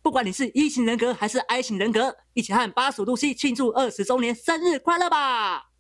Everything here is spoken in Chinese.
不管你是E型人格还是I型人格，一起和85度 C 庆祝20周年生日快乐吧！